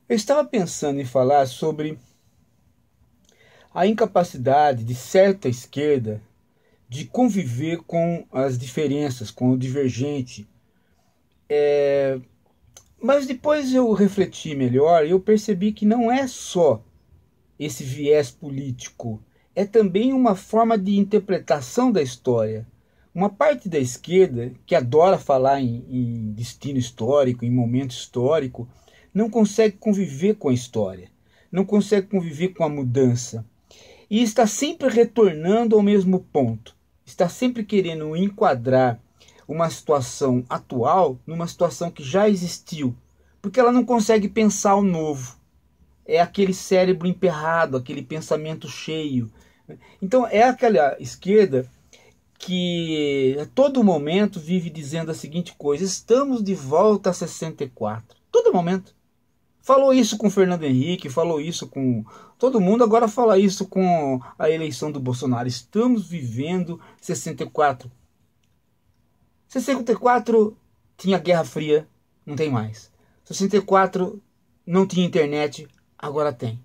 Eu estava pensando em falar sobre a incapacidade de certa esquerda de conviver com as diferenças, com o divergente. Mas depois eu refleti melhor e eu percebi que não é só esse viés político, é também uma forma de interpretação da história. Uma parte da esquerda, que adora falar em destino histórico, em momento histórico, não consegue conviver com a história, não consegue conviver com a mudança. E está sempre retornando ao mesmo ponto, está sempre querendo enquadrar uma situação atual numa situação que já existiu, porque ela não consegue pensar o novo. É aquele cérebro emperrado, aquele pensamento cheio. Então é aquela esquerda que a todo momento vive dizendo a seguinte coisa: estamos de volta a 64. Todo momento. Falou isso com Fernando Henrique, falou isso com todo mundo, agora fala isso com a eleição do Bolsonaro. Estamos vivendo 64. 64 tinha Guerra Fria, não tem mais. 64 não tinha internet, agora tem.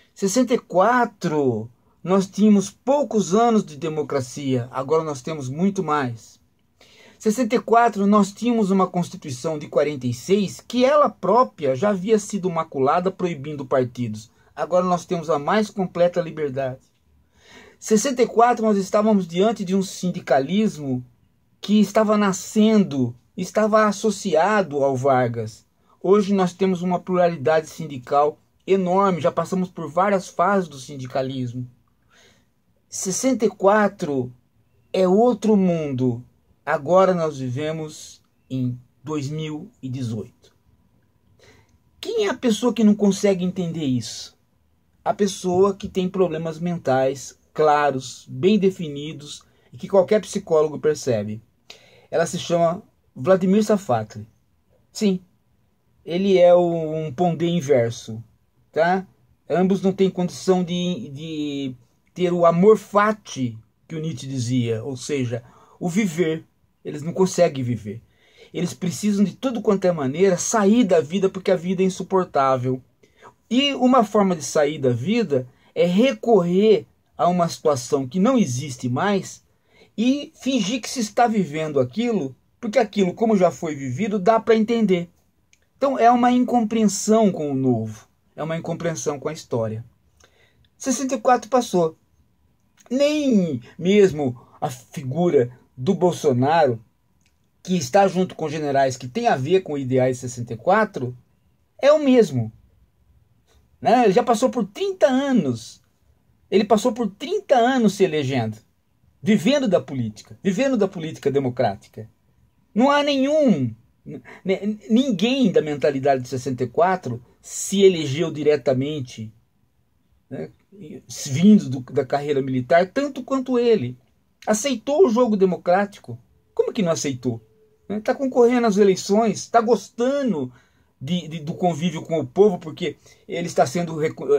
64 nós tínhamos poucos anos de democracia, agora nós temos muito mais. 64 nós tínhamos uma Constituição de 46 que ela própria já havia sido maculada proibindo partidos. Agora nós temos a mais completa liberdade. 64 nós estávamos diante de um sindicalismo que estava nascendo, estava associado ao Vargas. Hoje nós temos uma pluralidade sindical enorme, já passamos por várias fases do sindicalismo. 64 é outro mundo. Agora nós vivemos em 2018. Quem é a pessoa que não consegue entender isso? A pessoa que tem problemas mentais claros, bem definidos e que qualquer psicólogo percebe. Ela se chama Vladimir Safatli. Sim, ele é um Pondé inverso, tá? Ambos não têm condição de ter o amor fati que o Nietzsche dizia, ou seja, o viver. Eles não conseguem viver. Eles precisam de tudo quanto é maneira sair da vida porque a vida é insuportável. E uma forma de sair da vida é recorrer a uma situação que não existe mais e fingir que se está vivendo aquilo, porque aquilo, como já foi vivido, dá para entender. Então é uma incompreensão com o novo, é uma incompreensão com a história. 64 passou. Nem mesmo a figura do Bolsonaro, que está junto com generais que tem a ver com ideais 64, é o mesmo. Né? Ele já passou por 30 anos. Ele passou por 30 anos se elegendo, vivendo da política democrática. Não há ninguém da mentalidade de 64 se elegeu diretamente, né, vindo da carreira militar, tanto quanto ele. Aceitou o jogo democrático. Como que não aceitou? Está concorrendo às eleições, está gostando do convívio com o povo, porque ele está sendo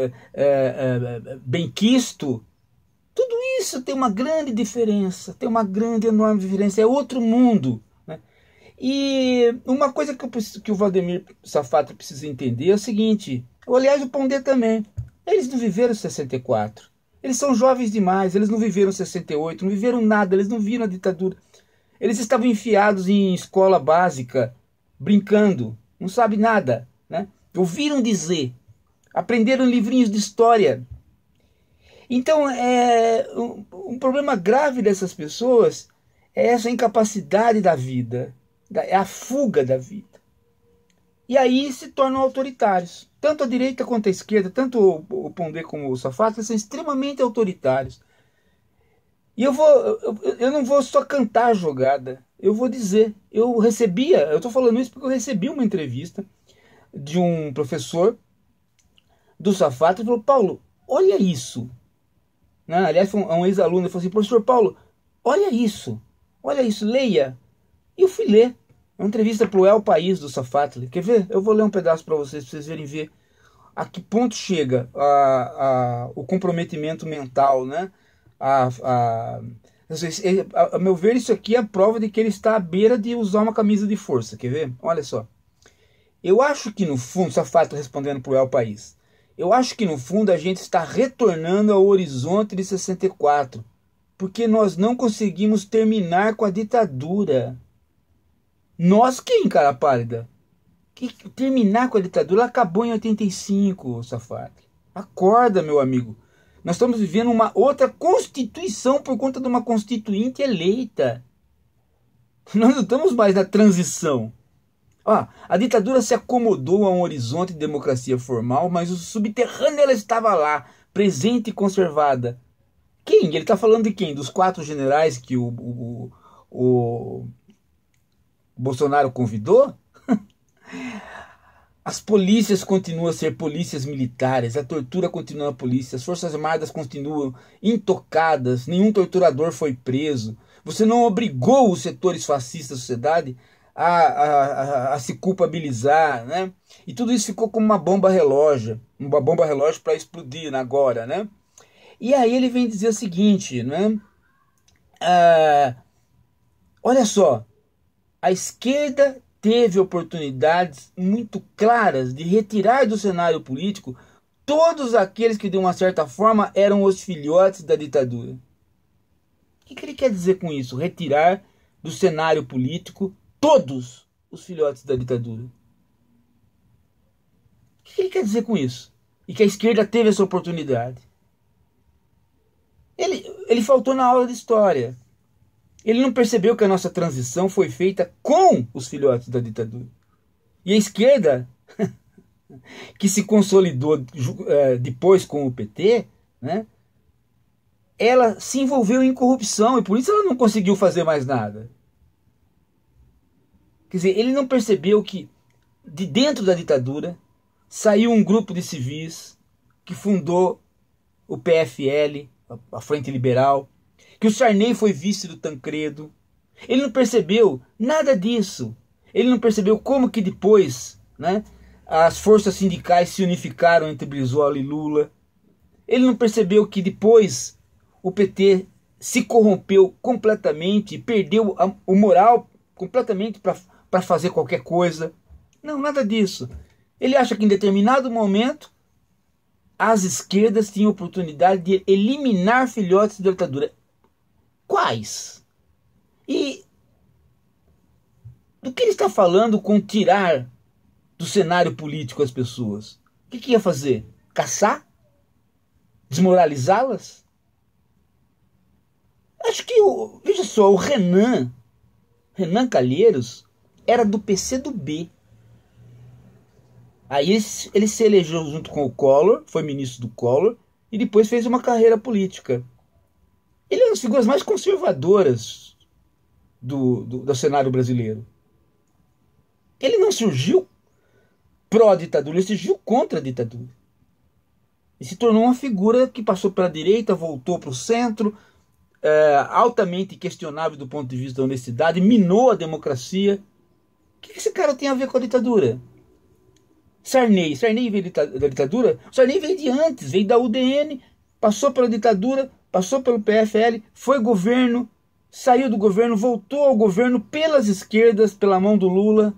benquisto. Tudo isso tem uma grande diferença, tem uma grande, enorme diferença. É outro mundo. Né? E uma coisa que o Vladimir Safatli precisa entender é o seguinte, aliás, o Pondé também. Eles não viveram 64. Eles são jovens demais, eles não viveram 68, não viveram nada, eles não viram a ditadura. Eles estavam enfiados em escola básica, brincando, não sabem nada. Né? Ouviram dizer, aprenderam livrinhos de história. Então, um problema grave dessas pessoas é essa incapacidade da vida, é a fuga da vida. E aí se tornam autoritários. Tanto a direita quanto a esquerda, tanto o Pondé como o Safatli, são extremamente autoritários. E eu não vou só cantar a jogada, eu vou dizer, eu estou falando isso porque eu recebi uma entrevista de um professor do Safatli e falou: Paulo, olha isso. Né? Aliás, foi um ex-aluno, ele falou assim: professor Paulo, olha isso, leia. E eu fui ler. Uma entrevista para o El País do Safatli. Quer ver? Eu vou ler um pedaço para vocês verem a que ponto chega o comprometimento mental, né? A meu ver, isso aqui é a prova de que ele está à beira de usar uma camisa de força. Quer ver? Olha só. Eu acho que no fundo, Safato respondendo para o El País, eu acho que no fundo a gente está retornando ao horizonte de 64, porque nós não conseguimos terminar com a ditadura. Nós quem, cara pálida? Terminar com a ditadura? Ela acabou em 85, Safato. Acorda, meu amigo. Nós estamos vivendo uma outra constituição por conta de uma constituinte eleita. Nós não estamos mais na transição. A ditadura se acomodou a um horizonte de democracia formal, mas o subterrâneo ela estava lá, presente e conservada. Quem? Ele está falando de quem? Dos 4 generais que o Bolsonaro convidou? As polícias continuam a ser polícias militares, a tortura continua na polícia, as forças armadas continuam intocadas, nenhum torturador foi preso. Você não obrigou os setores fascistas da sociedade a se culpabilizar, né? E tudo isso ficou como uma bomba relógio para explodir agora, né? E aí ele vem dizer o seguinte, né? Olha só, a esquerda teve oportunidades muito claras de retirar do cenário político todos aqueles que de uma certa forma eram os filhotes da ditadura. O que ele quer dizer com isso? Retirar do cenário político todos os filhotes da ditadura. O que ele quer dizer com isso? E que a esquerda teve essa oportunidade. Ele faltou na aula de história. Ele não percebeu que a nossa transição foi feita com os filhotes da ditadura. E a esquerda, que se consolidou depois com o PT, né, ela se envolveu em corrupção e por isso ela não conseguiu fazer mais nada. Quer dizer, ele não percebeu que de dentro da ditadura saiu um grupo de civis que fundou o PFL, a Frente Liberal, que o Sarney foi vice do Tancredo. Ele não percebeu nada disso. Ele não percebeu como que depois, né, as forças sindicais se unificaram entre Brizola e Lula. Ele não percebeu que depois o PT se corrompeu completamente, perdeu o moral completamente para fazer qualquer coisa. Não, nada disso. Ele acha que em determinado momento as esquerdas tinham oportunidade de eliminar filhotes da ditadura. Quais? E do que ele está falando com tirar do cenário político as pessoas? O que ia fazer? Caçar? Desmoralizá-las? Acho que, veja só, o Renan Calheiros era do PCdoB. Aí ele se elegeu junto com o Collor, foi ministro do Collor, e depois fez uma carreira política. Ele é uma das figuras mais conservadoras do cenário brasileiro. Ele não surgiu pró-ditadura, ele surgiu contra a ditadura. E se tornou uma figura que passou pela direita, voltou para o centro, altamente questionável do ponto de vista da honestidade, minou a democracia. O que esse cara tem a ver com a ditadura? Sarney veio da ditadura? Sarney veio de antes, veio da UDN, passou pela ditadura, passou pelo PFL, foi governo, saiu do governo, voltou ao governo pelas esquerdas, pela mão do Lula.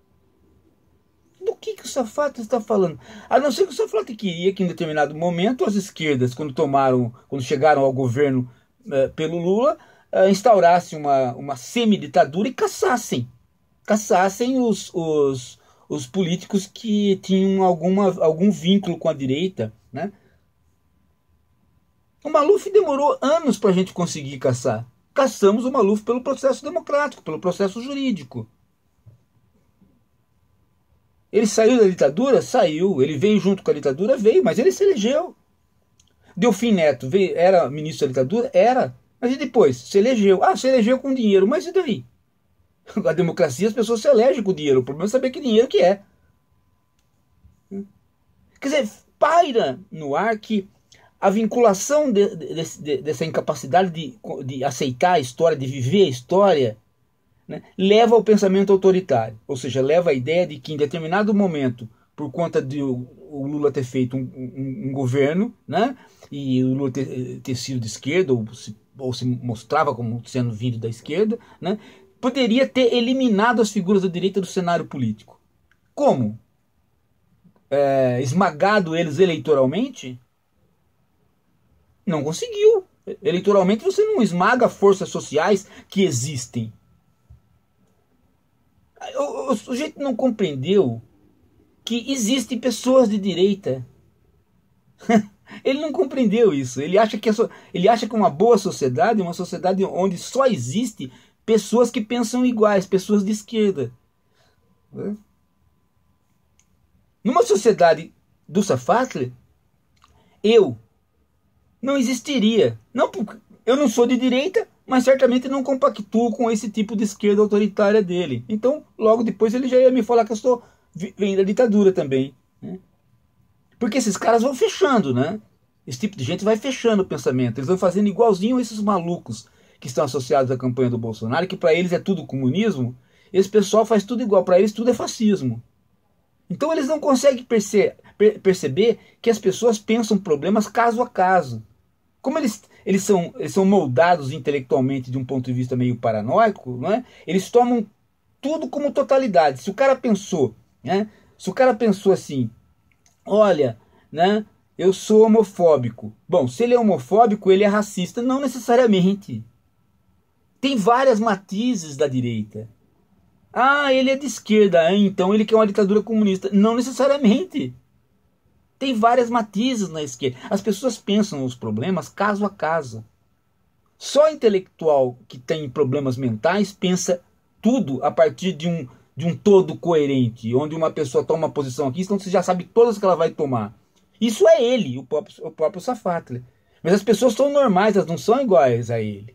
Do que o Safato está falando? A não ser que o Safato queria que em determinado momento as esquerdas, quando chegaram ao governo pelo Lula, instaurassem uma semiditadura e caçassem os políticos que tinham algum vínculo com a direita, né? O Maluf demorou anos para a gente conseguir caçar. Caçamos o Maluf pelo processo democrático, pelo processo jurídico. Ele saiu da ditadura? Saiu. Ele veio junto com a ditadura? Veio, mas ele se elegeu. Delfim Neto era ministro da ditadura? Era. Mas e depois? Se elegeu. Se elegeu com dinheiro. Mas e daí? A democracia, as pessoas se elegem com dinheiro. O problema é saber que dinheiro que é. Quer dizer, paira no ar que a vinculação dessa incapacidade de aceitar a história, de viver a história, né, leva ao pensamento autoritário. Ou seja, leva à ideia de que em determinado momento, por conta de o Lula ter feito um governo, né, e o Lula ter sido de esquerda, ou se mostrava como sendo vindo da esquerda, né, poderia ter eliminado as figuras da direita do cenário político. Como? Esmagado eles eleitoralmente? Não conseguiu. Eleitoralmente você não esmaga forças sociais que existem. O sujeito não compreendeu que existem pessoas de direita. Ele não compreendeu isso. Ele acha que uma boa sociedade é uma sociedade onde só existe pessoas que pensam iguais, pessoas de esquerda. Numa sociedade do Safatli, eu não existiria. Não, eu não sou de direita, mas certamente não compactuo com esse tipo de esquerda autoritária dele. Então, logo depois ele já ia me falar que eu venho da ditadura também, né? Porque esses caras vão fechando, né? Esse tipo de gente vai fechando o pensamento. Eles vão fazendo igualzinho esses malucos que estão associados à campanha do Bolsonaro, que para eles é tudo comunismo. Esse pessoal faz tudo igual, para eles tudo é fascismo. Então eles não conseguem perceber que as pessoas pensam problemas caso a caso. Como eles são moldados intelectualmente de um ponto de vista meio paranoico, não é? Eles tomam tudo como totalidade. Se o cara pensou, né? Se o cara pensou assim, olha, né? Eu sou homofóbico. Bom, se ele é homofóbico, ele é racista. Não necessariamente. Tem várias matizes da direita. Ah, ele é de esquerda, então ele quer uma ditadura comunista. Não necessariamente. Tem várias matizes na esquerda. As pessoas pensam os problemas caso a caso. Só intelectual que tem problemas mentais pensa tudo a partir de um todo coerente, onde uma pessoa toma uma posição aqui, então você já sabe todas que ela vai tomar. Isso é ele, o próprio Safatli. Mas as pessoas são normais, elas não são iguais a ele.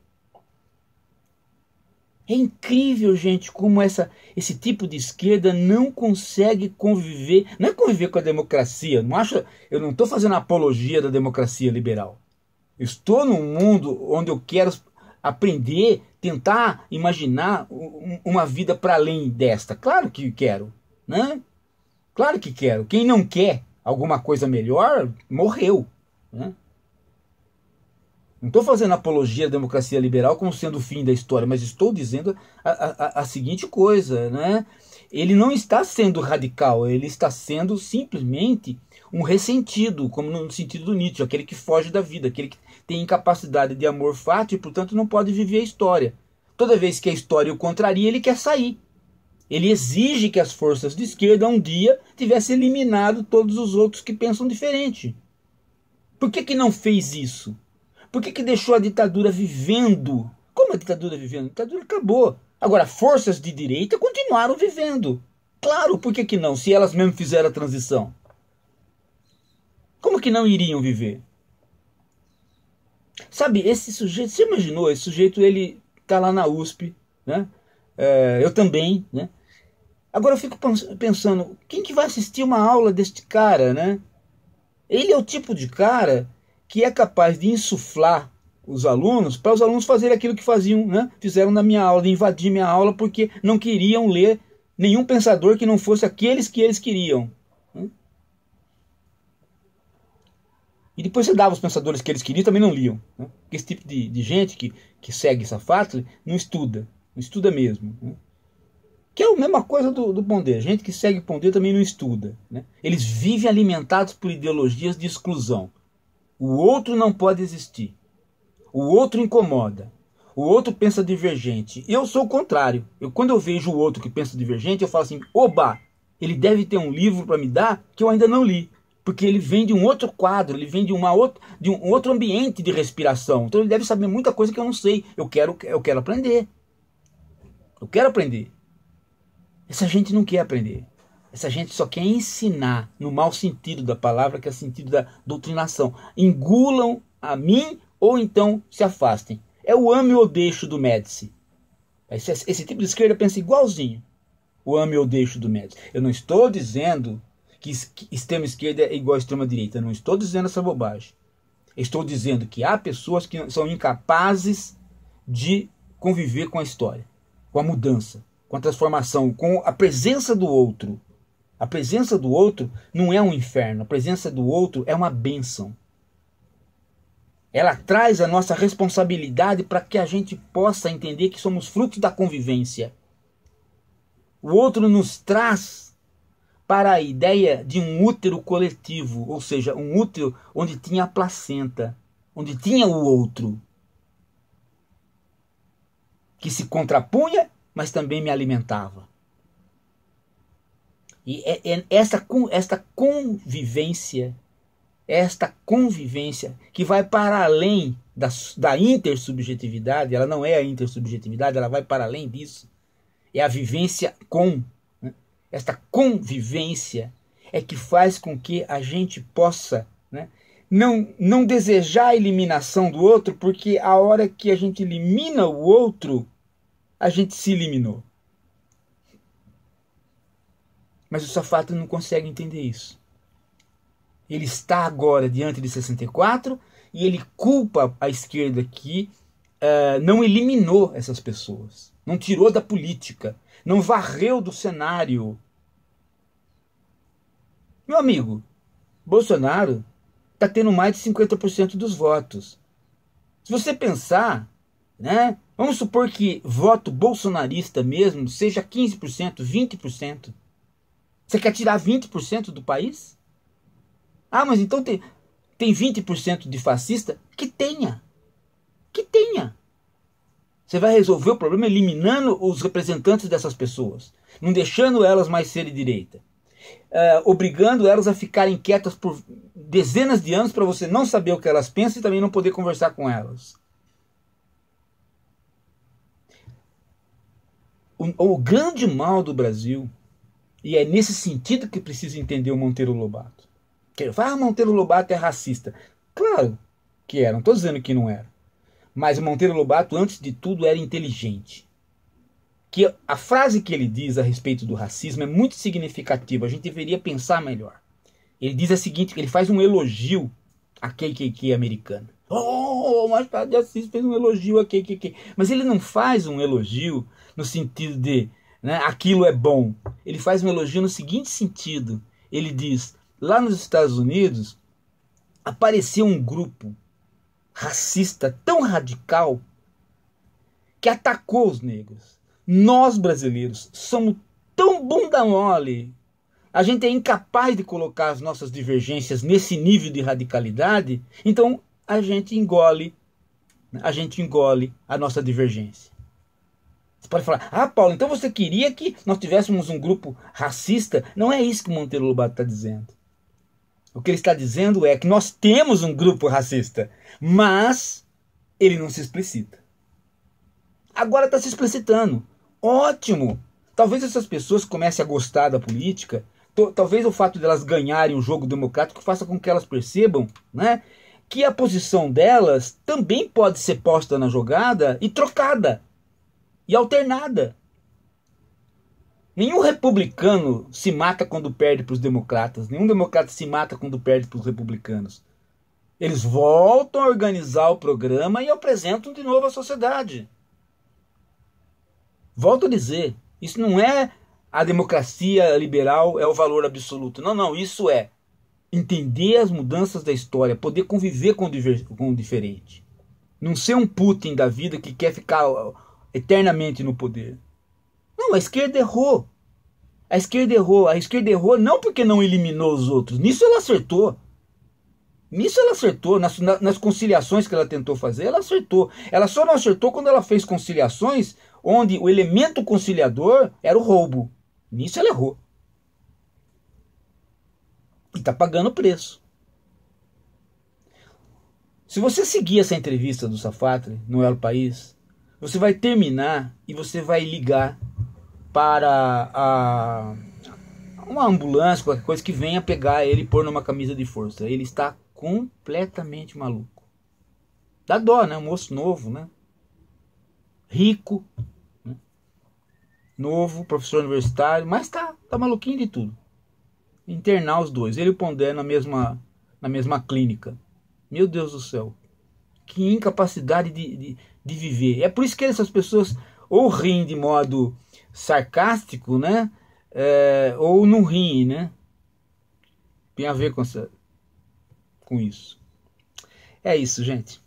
É incrível, gente, como esse tipo de esquerda não consegue conviver. Não é conviver com a democracia. Eu não estou fazendo apologia da democracia liberal. Eu estou num mundo onde eu quero aprender, tentar imaginar uma vida para além desta. Claro que quero, né? Claro que quero. Quem não quer alguma coisa melhor, morreu, né? Não estou fazendo apologia da democracia liberal como sendo o fim da história, mas estou dizendo a seguinte coisa, né? Ele não está sendo radical, ele está sendo simplesmente um ressentido, como no sentido do Nietzsche, aquele que foge da vida, aquele que tem incapacidade de amor fátio e, portanto, não pode viver a história. Toda vez que a história o contraria, ele quer sair. Ele exige que as forças de esquerda um dia tivessem eliminado todos os outros que pensam diferente. Por que não fez isso? Por que deixou a ditadura vivendo? Como a ditadura vivendo? A ditadura acabou. Agora, forças de direita continuaram vivendo. Claro, por que não? Se elas mesmo fizeram a transição. Como que não iriam viver? Sabe, esse sujeito, você imaginou? Esse sujeito, ele tá lá na USP, né? Eu também, né? Agora eu fico pensando, quem que vai assistir uma aula deste cara, né? Ele é o tipo de cara que é capaz de insuflar os alunos para os alunos fazerem aquilo que fizeram na minha aula, de invadir minha aula porque não queriam ler nenhum pensador que não fosse aqueles que eles queriam. E depois você dava os pensadores que eles queriam, também não liam. Porque esse tipo de gente que segue Safatli não estuda mesmo. Que é a mesma coisa do Pondé. Gente que segue Pondé também não estuda. Eles vivem alimentados por ideologias de exclusão. O outro não pode existir. O outro incomoda. O outro pensa divergente. Eu sou o contrário. Quando eu vejo o outro que pensa divergente, eu falo assim, oba, ele deve ter um livro para me dar que eu ainda não li. Porque ele vem de um outro quadro, ele vem de um outro ambiente de respiração. Então ele deve saber muita coisa que eu não sei. Eu quero aprender. Eu quero aprender. Essa gente não quer aprender. Essa gente só quer ensinar, no mau sentido da palavra, que é o sentido da doutrinação. Engulam a mim ou então se afastem. É o ame ou deixo do Médici. Esse tipo de esquerda pensa igualzinho. O ame ou deixo do Médici. Eu não estou dizendo que extrema esquerda é igual a extrema direita. Eu não estou dizendo essa bobagem. Estou dizendo que há pessoas que são incapazes de conviver com a história, com a mudança, com a transformação, com a presença do outro. A presença do outro não é um inferno. A presença do outro é uma bênção. Ela traz a nossa responsabilidade para que a gente possa entender que somos frutos da convivência. O outro nos traz para a ideia de um útero coletivo, ou seja, um útero onde tinha a placenta, onde tinha o outro, que se contrapunha, mas também me alimentava. E esta convivência que vai para além da intersubjetividade, ela não é a intersubjetividade, ela vai para além disso. É a vivência com. Né? Esta convivência é que faz com que a gente possa, né, não desejar a eliminação do outro, porque a hora que a gente elimina o outro, a gente se eliminou. Mas o Safatli não consegue entender isso. Ele está agora diante de 64 e ele culpa a esquerda que não eliminou essas pessoas, não tirou da política, não varreu do cenário. Meu amigo, Bolsonaro está tendo mais de 50% dos votos. Se você pensar, né, vamos supor que voto bolsonarista mesmo seja 15%, 20%. Você quer tirar 20% do país? Ah, mas então tem 20% de fascista? Que tenha. Que tenha. Você vai resolver o problema eliminando os representantes dessas pessoas. Não deixando elas mais serem direita. Obrigando elas a ficarem quietas por dezenas de anos para você não saber o que elas pensam e também não poder conversar com elas. O grande mal do Brasil, e é nesse sentido que precisa entender o Monteiro Lobato. Que fala, Monteiro Lobato é racista. Claro que era, não estou dizendo que não era. Mas o Monteiro Lobato, antes de tudo, era inteligente. Que a frase que ele diz a respeito do racismo é muito significativa. A gente deveria pensar melhor. Ele diz a seguinte, ele faz um elogio à KKK americana. O Machado de Assis fez um elogio à KKK. Mas ele não faz um elogio no sentido de, né, aquilo é bom. Ele faz um elogio no seguinte sentido. Ele diz, lá nos Estados Unidos, apareceu um grupo racista tão radical que atacou os negros. Nós, brasileiros, somos tão bunda mole. A gente é incapaz de colocar as nossas divergências nesse nível de radicalidade, então a gente engole a nossa divergência. Você pode falar, Paulo, então você queria que nós tivéssemos um grupo racista? Não é isso que o Monteiro Lobato está dizendo. O que ele está dizendo é que nós temos um grupo racista, mas ele não se explicita. Agora está se explicitando. Ótimo! Talvez essas pessoas comecem a gostar da política, talvez o fato de elas ganharem o jogo democrático faça com que elas percebam, né, que a posição delas também pode ser posta na jogada e trocada, e alternada. Nenhum republicano se mata quando perde para os democratas. Nenhum democrata se mata quando perde para os republicanos. Eles voltam a organizar o programa e apresentam de novo à sociedade. Volto a dizer, isso não é a democracia liberal, é o valor absoluto. Não, isso é entender as mudanças da história, poder conviver com o diferente. Não ser um Putin da vida que quer ficar eternamente no poder. Não, a esquerda errou. A esquerda errou não porque não eliminou os outros. Nisso ela acertou. Nas conciliações que ela tentou fazer, ela acertou. Ela só não acertou quando ela fez conciliações onde o elemento conciliador era o roubo. Nisso ela errou. E está pagando o preço. Se você seguir essa entrevista do Safatli no El País, você vai terminar e você vai ligar para uma ambulância, qualquer coisa que venha pegar ele e pôr numa camisa de força. Ele está completamente maluco. Dá dó, né? Um moço novo, né? Rico, né? Novo, professor universitário, mas tá maluquinho de tudo. Internar os dois, ele e o Pondé na mesma clínica. Meu Deus do céu. Que incapacidade de viver. É por isso que essas pessoas ou riem de modo sarcástico, né? Ou não riem, né? Tem a ver com isso. É isso, gente.